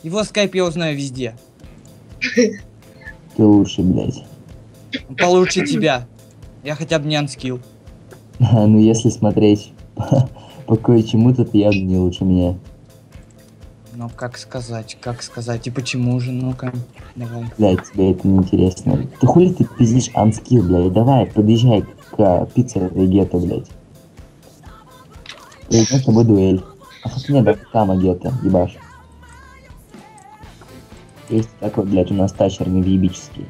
Его скайп я узнаю везде. Ты лучше, блядь. Получше тебя. Я хотя бы не анскилл. Ну если смотреть по кое-чему-то, ты явно не лучше меня. Ну как сказать, и почему же, ну-ка, давай. Блядь, тебе это не интересно. Ты хули ты пиздишь анскилл, блядь? Давай, подъезжай к пицце гетто, блядь. Придем с тобой дуэль. А хоть нет, да, кама гетто, ебашь. Есть такой, блядь, у нас тачерный въебический.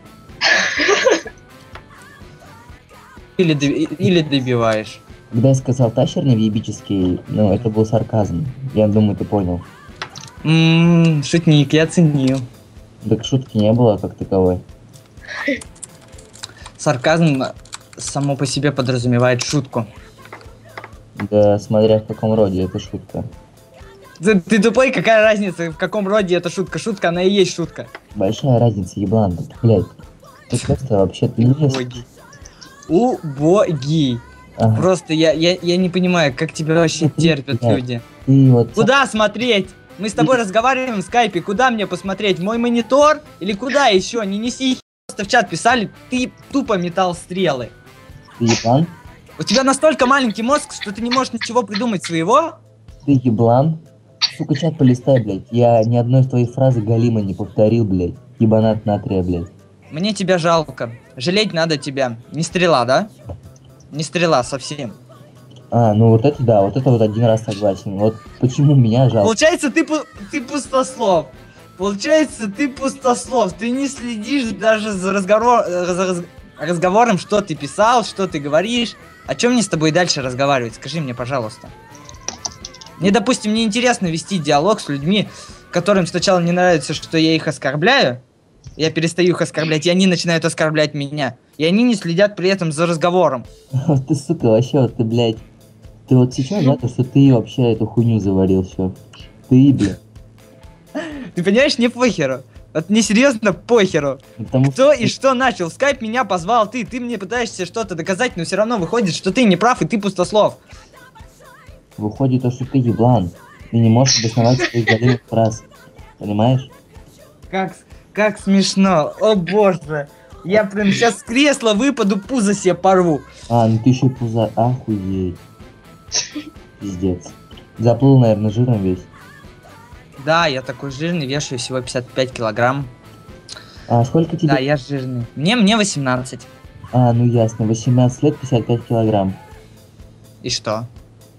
Или добиваешь. Когда я сказал тачерный въебический, ну, это был сарказм. Я думаю, ты понял. Шутник, я оценил. Так шутки не было как таковой. Сарказм само по себе подразумевает шутку. Да, смотря в каком роде это шутка. Ты тупой, какая разница, в каком роде это шутка? Шутка, она и есть шутка. Большая разница, еблан, блядь. Ты просто вообще-то не Убогий. Убогий. Ага. Просто я не понимаю, как тебя вообще терпят люди. Ты вот... Куда смотреть? Мы с тобой разговариваем в скайпе. Куда мне посмотреть? Мой монитор? Или куда еще? Не неси просто в чат писали. Ты тупо метал стрелы. Ты еблан? У тебя настолько маленький мозг, что ты не можешь ничего придумать своего? Ты еблан? Сука, чат полистай, блядь. Я ни одной из твоих фразы галима не повторил, блядь. Ебанат натрия, блядь. Мне тебя жалко. Жалеть надо тебя. Не стрела, да? Не стрела совсем. А, ну вот это да, вот это вот один раз согласен. Вот почему меня жалко. Получается, ты пустослов. Получается, ты пустослов. Ты не следишь даже за разговором, что ты писал, что ты говоришь. О чем мне с тобой дальше разговаривать? Скажи мне, пожалуйста. Мне, допустим, не интересно вести диалог с людьми, которым сначала не нравится, что я их оскорбляю. Я перестаю их оскорблять, и они начинают оскорблять меня. И они не следят при этом за разговором. Ты, сука, вообще, вот ты, блядь. Ты вот сейчас, да, то, что ты вообще эту хуйню заварил, все. Ты, блядь. Ты понимаешь, не похеру. Вот мне серьезно похеру. Потому Кто что... и что начал? В скайп меня позвал ты. Ты мне пытаешься что-то доказать, но все равно выходит, что ты не прав, и ты пустослов. Выходит то, что ты еблан. Ты не можешь обосновать своих галимых фраз. Понимаешь? Как смешно. О боже. Я прям сейчас с кресла выпаду, пузо себе порву. А, ну ты еще пуза... Охуеть. Пиздец. Заплыл, наверное, жиром весь. Да, я такой жирный, вешаю всего 55 килограмм. А сколько тебе? Да, я жирный. Мне 18. А, ну ясно. 18 лет, 55 килограмм. И что?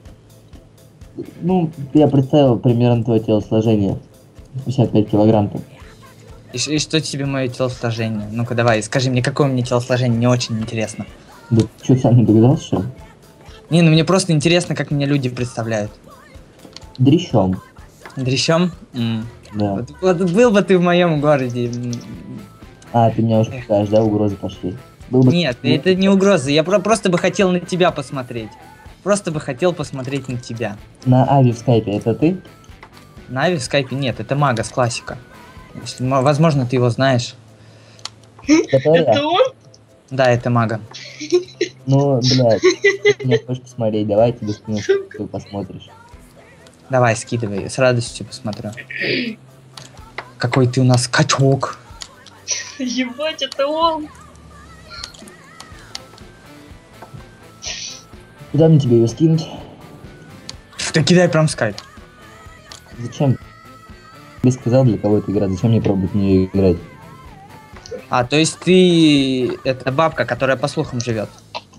Ну, я представил примерно твое телосложение. 55 килограмм-то. И что тебе мое телосложение? Ну-ка давай, скажи мне, какое у меня телосложение, мне очень интересно. Да ты что, сам не догадался, что ли? Не, ну мне просто интересно, как меня люди представляют. Дрищом. Дрищом? Да. Вот был бы ты в моем городе. А, ты меня уже пытаешь, да, угрозы пошли. Был бы... Нет, это не угроза, я просто бы хотел на тебя посмотреть. Просто бы хотел посмотреть на тебя. На Ави в скайпе, это ты? На Ави в скайпе нет, это Мага с классика. Если, возможно, ты его знаешь. Это он? Да, это Мага. Ну, блядь, ты меня хочешь посмотреть, давай тебе скину, ты посмотришь. Давай, скидывай, с радостью посмотрю. Какой ты у нас качок. Ебать, это он. Куда мне тебе ее скинуть? Да кидай прям в скайп. Зачем? Я сказал, для кого это игра, зачем мне пробовать в нее играть? А, то есть ты... Это бабка, которая по слухам живет.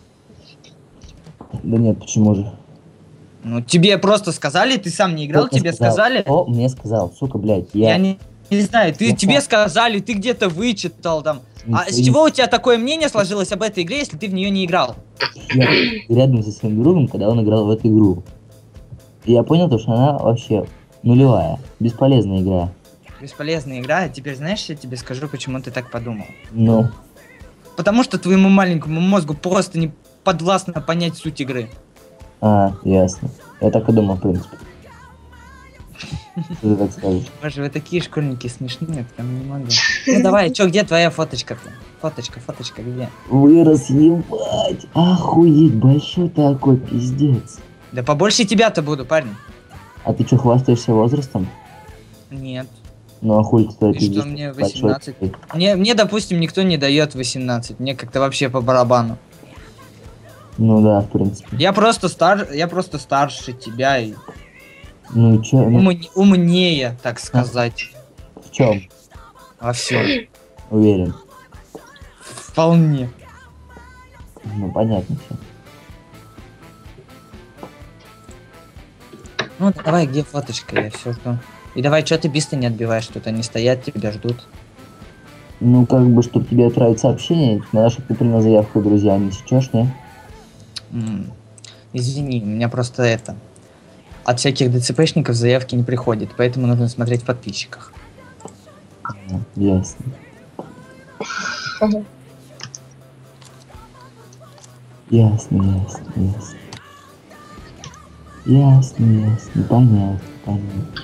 Да нет, почему же? Ну, тебе просто сказали, ты сам не играл, Кто мне тебе сказал? сказали? Кто мне сказал? Сука, блядь, Я не знаю, Я тебе сам. сказали, ты где-то вычитал там. А Ничего с не- чего у тебя такое мнение сложилось об этой игре, если ты в нее не играл? Я рядом со своим другом, когда он играл в эту игру. И я понял, то, что она вообще нулевая, бесполезная игра. Бесполезная игра, а теперь знаешь, я тебе скажу, почему ты так подумал. Ну, Потому что твоему маленькому мозгу просто не подвластно понять суть игры. ясно. Я так и думал, в принципе. Что ты так скажешь? Боже, вы такие школьники смешные, я прям не могу. Ну давай, чё, где твоя фоточка-то? Фоточка, где? Вырос, ебать! Охуеть, большой такой, пиздец. Да побольше тебя-то буду, парень. А ты что, хвастаешься возрастом? Нет. Ну а хуй стоит И что здесь мне большой 18? такой. Мне, допустим, никто не дает 18. Мне как-то вообще по барабану. Ну да, в принципе. Я просто старше тебя и Ну и чё, ну, умнее, так сказать, в чем? во всем. Уверен. Вполне. Ну понятно все. Ну давай, где фоточка, я все жду. И давай, что ты биста не отбиваешь, тут они стоят, тебя ждут. Ну как бы, чтобы тебе отправить сообщение, надо, чтобы ты принял заявку, друзья, не сейчас, не? Извини, у меня просто это... От всяких ДЦПшников заявки не приходит, поэтому нужно смотреть в подписчиках. Ясно. Ясно, ясно, ясно. Ясно, ясно, понятно, понятно.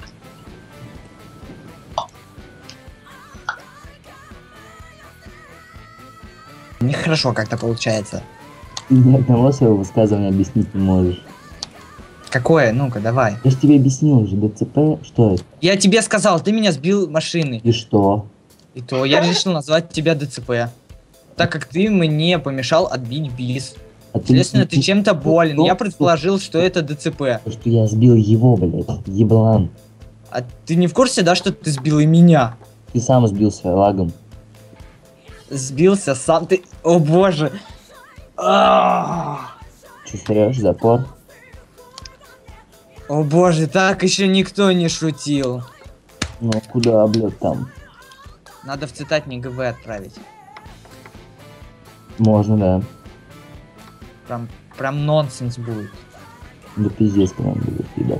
Нехорошо как-то получается. Ты ни одного своего высказывания объяснить не можешь. Какое? Ну-ка, давай. Я же тебе объяснил уже, ДЦП, что это? Я тебе сказал, ты меня сбил машиной. И что? И то я решил назвать тебя ДЦП. Так как ты мне помешал отбить бис. А ты Следовательно, ты чем-то болен. Что? Я предположил, что это ДЦП. То, что я сбил его, блядь, еблан. А ты не в курсе, да, что ты сбил и меня? Ты сам сбился лагом. Сбился сам ты... О боже. Че, срешь, запор? О боже, так еще никто не шутил. Ну, куда, блядь, там? Надо в цитатник ГВ отправить. Можно, да. Прям нонсенс будет. Да пиздец прям будет, ебать.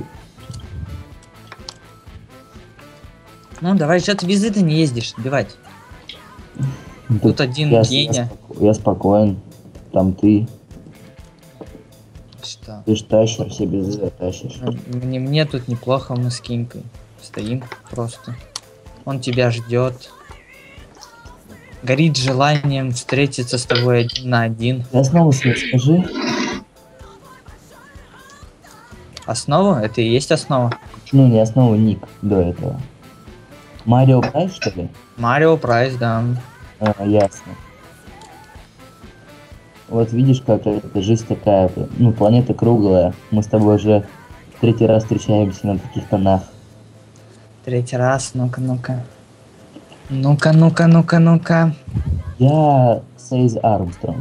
Ну, давай, что ты без этого не ездишь, сбивать. Тут один Геня. Я спокоен. Там ты. Что? Ты ж тащишь, все без этого тащишь. Мне тут неплохо, мы с Кинькой стоим просто. Он тебя ждет. Горит желанием встретиться с тобой 1 на 1. Ты основу себе скажи. Основа? Это и есть основа. Ну, не основу, ник до этого. Марио Прайс, что ли? Марио Прайс, да. А, ясно. Вот видишь, как эта жизнь такая, ну, планета круглая. Мы с тобой уже третий раз встречаемся на таких тонах. Третий раз, ну-ка, ну-ка. Ну-ка, ну-ка, ну-ка, ну-ка. Я Сейз Армстронг.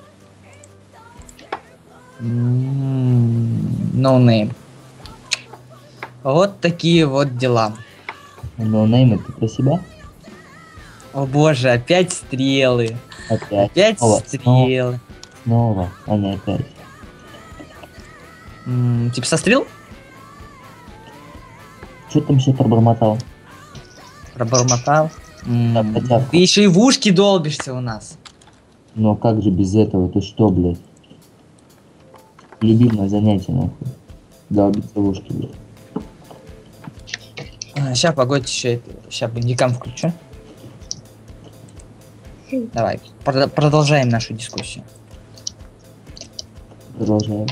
No name. Вот такие вот дела. Ноунейм, это про себя? О боже, опять стрелы. Опять Снова, стрелы. Снова, а не опять. Типа сострел? Че там все пробормотал? Пробормотал. хотя бы. Ты еще и в ушки долбишься у нас. Но как же без этого? Ты что, блядь? Любимое занятие, нахуй. Долбиться в ушки, блядь. Сейчас, погодь, еще это. Сейчас бандикам включу. Давай, продолжаем нашу дискуссию. Продолжаем.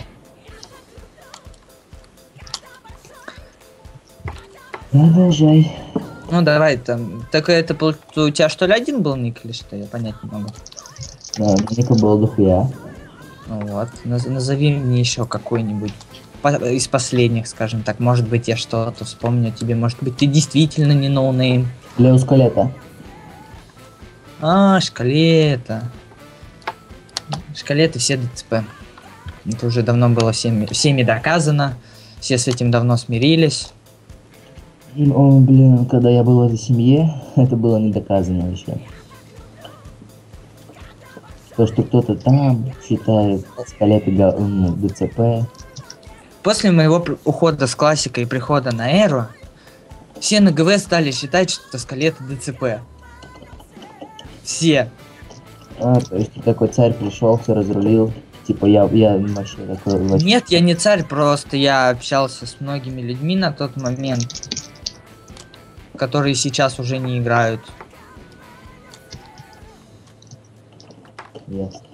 Продолжай. Ну давай, там. Так это у тебя что ли один был ник или что? Я понять не могу. Да, ника было дохуя. Ну вот, назови мне еще какой-нибудь из последних, скажем так. Может быть, я что-то вспомню тебе. Может быть, ты действительно не ноунейм. Лео Скалета. Шкалета. Шкалеты все ДЦП. Это уже давно было всеми доказано. Все с этим давно смирились. О, блин, когда я был в этой семье, это было не доказано еще. То, что кто-то там считает Скалеты ДЦП. После моего ухода с классикой и прихода на Эру, все на ГВ стали считать, что Скалеты ДЦП. Все. То есть такой царь пришел, все разрулил. Типа я вообще такой... Вообще... Нет, я не царь, просто я общался с многими людьми на тот момент, которые сейчас уже не играют. Ясно.